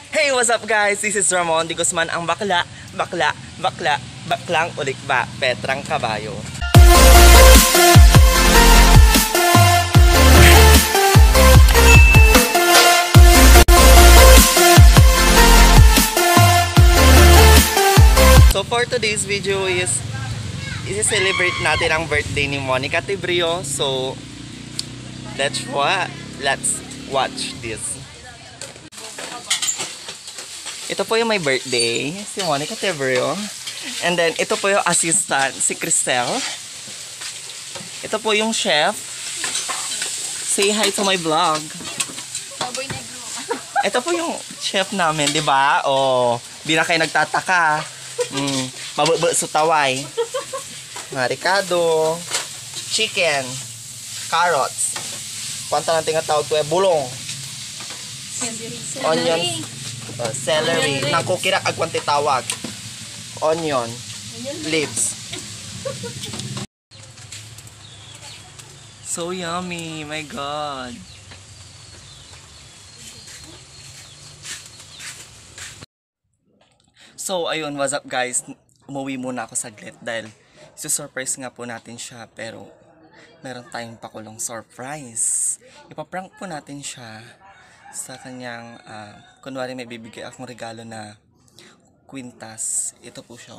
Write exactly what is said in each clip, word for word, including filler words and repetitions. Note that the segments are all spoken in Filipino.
Hey, what's up guys? This is Ramon Di Guzman, ang bakla, bakla, bakla, baklang ulikba, Petrang Kabayo. So for today's video is i-celebrate natin ang birthday ni Monica Tibrio. So let's what? Let's watch this. Ito po yung my birthday, si Monica Tibrio. And then, ito po yung assistant, si Cristel. Ito po yung chef. Say hi to my vlog. Ito po yung chef namin, di ba? O, di na kayo nagtataka. Mm, mabubuk sa taway. Maricado. Chicken. Carrots. Kwanta natin nga tawag ko eh, bulong. Onions. Uh, celery, nang kukirak agwante tawag. Onion, leaves. So yummy, my god. So ayun, what's up guys? Umuwi muna ako saglit dahil susurprise nga po natin siya, pero meron tayong pakulong surprise. Ipaprank po natin siya sa kanyang, uh, kunwari may bibigay akong regalo na kwintas. Ito po siya.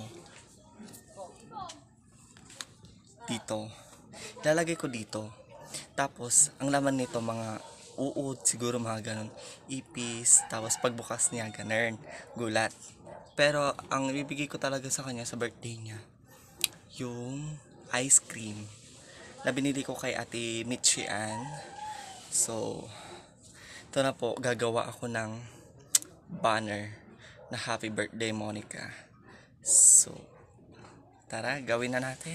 Dito. Lalagay ko dito. Tapos, ang laman nito mga uod, siguro mga ganun. Ipis, tapos pagbukas niya, ganun. Gulat. Pero, ang bibigay ko talaga sa kanya sa birthday niya, yung ice cream na binili ko kay Ate Mitchie Ann. So, ito na po, gagawa ako ng banner na Happy Birthday Monica. So, tara, gawin na natin.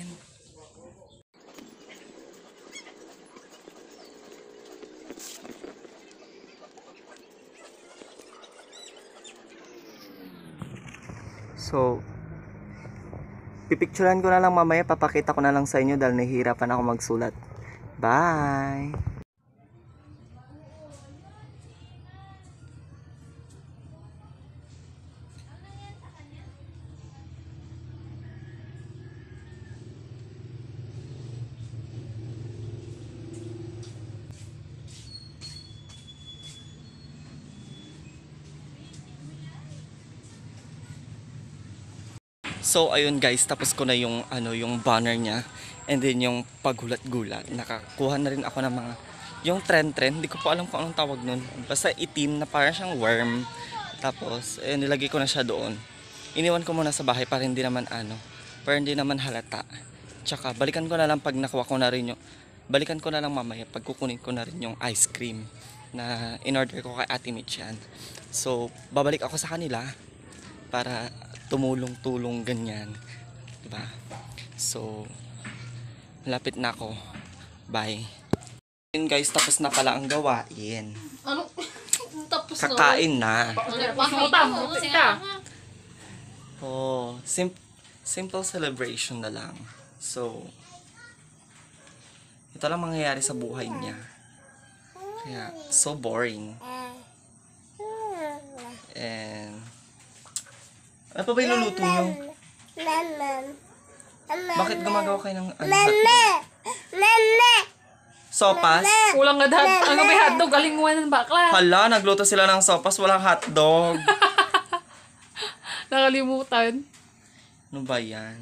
So, pipicturean ko na lang mamaya, papakita ko na lang sa inyo dahil nahihirapan ako magsulat. Bye! So ayun guys, tapos ko na yung ano yung banner niya, and then yung paggulat-gulat. Nakakuha na rin ako ng mga yung trend-trend, hindi ko po alam kung anong tawag nun. Basta itim na parang siyang worm. Tapos eh, nilagay ko na siya doon. Iniwan ko muna sa bahay para hindi naman ano, para hindi naman halata. Tsaka balikan ko na lang pag nakuha ko na rin yung balikan ko na lang mamaya pag kukunin ko na rin yung ice cream na in-order ko kay Ate Mitchan. So babalik ako sa kanila para tumulong-tulong ganyan, diba? So malapit na ako. Bye. Yun guys, tapos na pala ang gawain. Ano? Tapos na. Kakain na. Ka. Oh, sim simple celebration na lang. So ito lang mangyayari sa buhay niya. Kaya so boring. And ano pa ba iluluto nyo? Bakit gumagawa kayo ng ano, hotdog? Sopas? Kulang nga dahil. Ang may hotdog, galinguan ng bakla. Hala, nagluto sila ng sopas, walang hotdog. Nakalimutan. Ano ba yan?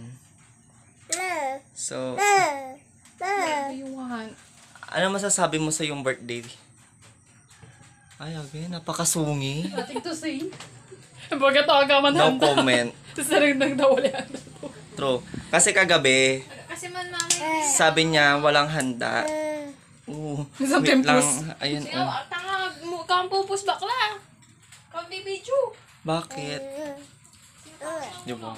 So, Ayuhan. ano masasabi mo sa yung birthday? Ay, okay, napakasungi. Nothing to say. Baga to agaman No handa. comment. Sa rin nang nawali handa. True. Kasi kagabi, Kasi man mami. sabi niya walang handa. Oo. Isang Wait lang. tempus. Ayun. Siya, Oh. tanga, mo kang pupus bakla. Kang bibidyo. Bakit? Di ba?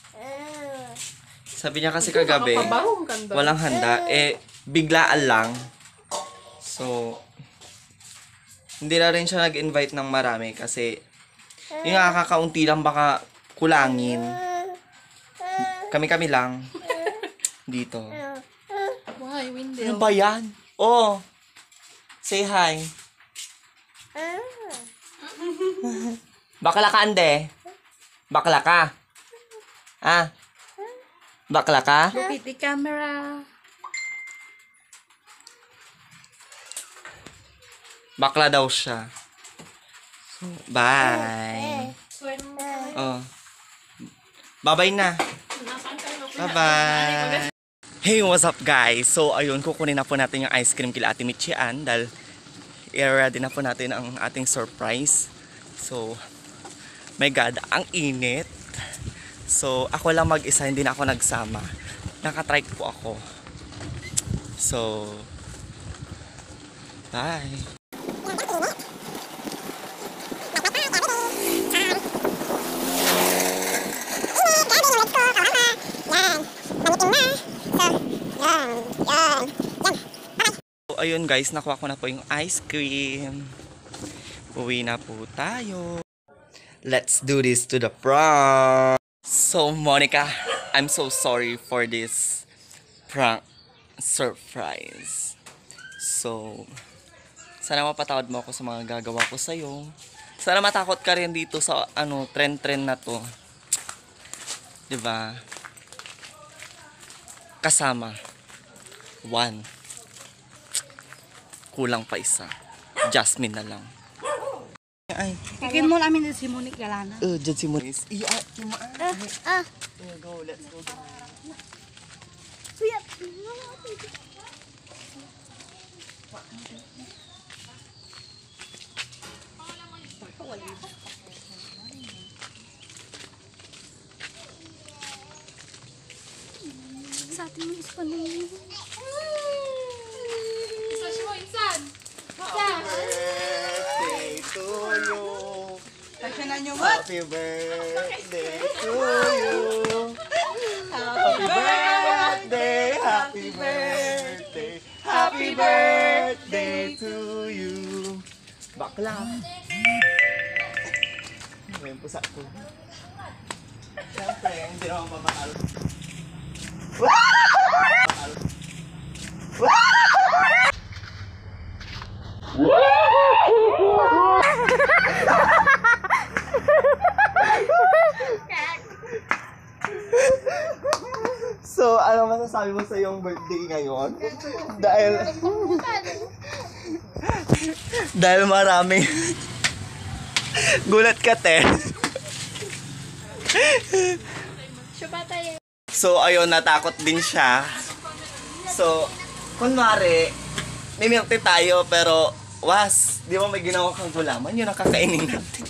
Sabi niya kasi kagabi, Nakapabarong kanda. walang handa. Eh, biglaan lang. So, hindi na rin siya nag-invite ng marami kasi yung nakakaunti lang baka kulangin. Kami-kami lang. Dito. Why, Ano window? ba yan? Oh! Say hi. Bakla ka, ande? Bakla ka? Ah? Bakla ka? Look at the camera. Bakla daw siya. Bye. Oh. Bye-bye na. Bye-bye. Hey, what's up guys? So, ayun, kukunin na po natin yung ice cream kila Ate Michian dahil i-ready na po natin ang ating surprise. So, my God, ang init. So, ako lang mag-isa, hindi na ako nagsama. Nakatrike po ako. So, bye. So, ayun guys, nakuha ko na po yung ice cream. Uwi na po tayo. Let's do this to the prom. So, Monica, I'm so sorry for this prank surprise. So, sana mapatawad mo ako sa mga gagawa ko sa'yo. Sana matakot ka rin dito sa ano trend-trend na to. 'Di ba? Kasama. One. Kulang pa isa. Jasmine na lang. Ay. Ikin mo namin si Monique Galana. Uh, dyan si Maurice. Iya, Ah. go, let's go. Sa atin mo is panay. Sash mo, insan. Birthday to you. Happy birthday to you. Happy birthday, happy birthday, happy birthday to you. Bakla. Ano yung pusa ko? Siyempre, hindi naman mabakal. So, ano masasabi mo sa iyong birthday ngayon? Dahil... dahil maraming... gulat ka, te. So, ayun, natakot din siya. So, kunwari, may milk tea tayo, pero, was, di ba may ginawa kang gulaman? Yun ang kakainin natin.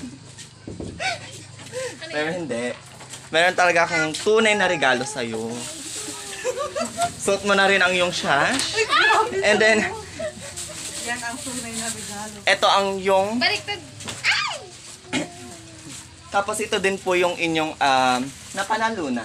Pero hindi. Meron talaga akong tunay na regalo sa'yo. Suot mo na rin ang iyong shash. And then, Yan ang tunay na regalo. ito ang yung... Baliktad. Tapos ito din po yung inyong um, napanalunan.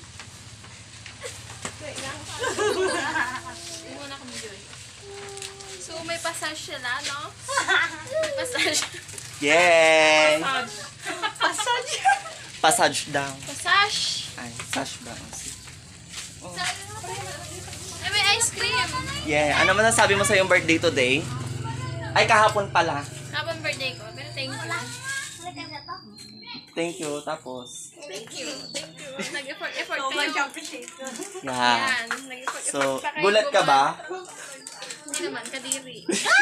So, may passage sila, no? May passage. Yay! Passage. Passage daw. Passage. Ay, sash ba? Ay, may ice cream. Yeah. Ano masasabi mo sa iyong birthday today? Ay, kahapon pala. Habang birthday ko. Pero thank you. Thank you. Tapos, Thank you. Thank you. Nag-effort, effort kayo. yeah. Yan. Nag-effort, So, effort pa kayo. gulat ka ba? Hindi naman, kadiri.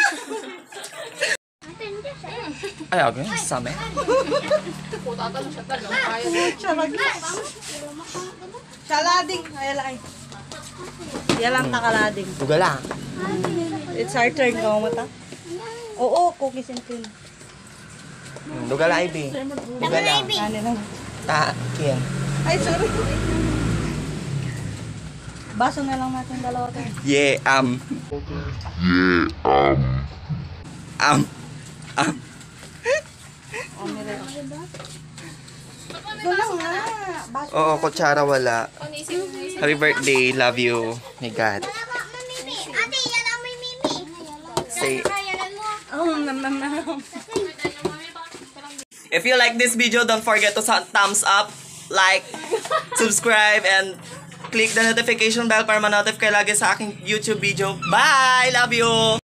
Ay, okay. Same. Puta ka na siya ka, no? Kaya Salading, ay lang. Yan lang takalading. Dugala. It's our turn, ka mata. Oo, cookies and cream. Dugala, I B. Dugala. Ano lang. Ta, Kian. Ay, sorry. Baso na lang natin dalawa to. Yeah, um. Yeah, um. Um. Um. Ito lang nga. Baso. Oo, kutsara wala. Kung naisip mo, naisip Happy birthday. Love you. My God. Ate, yan ang may mimi. Say, Kayanan mo. Oh, nam nam nam. if you like this video, don't forget to sa- thumbs up, like, subscribe, and click the notification bell para ma-notify kayo lagi sa aking YouTube video. Bye! Love you!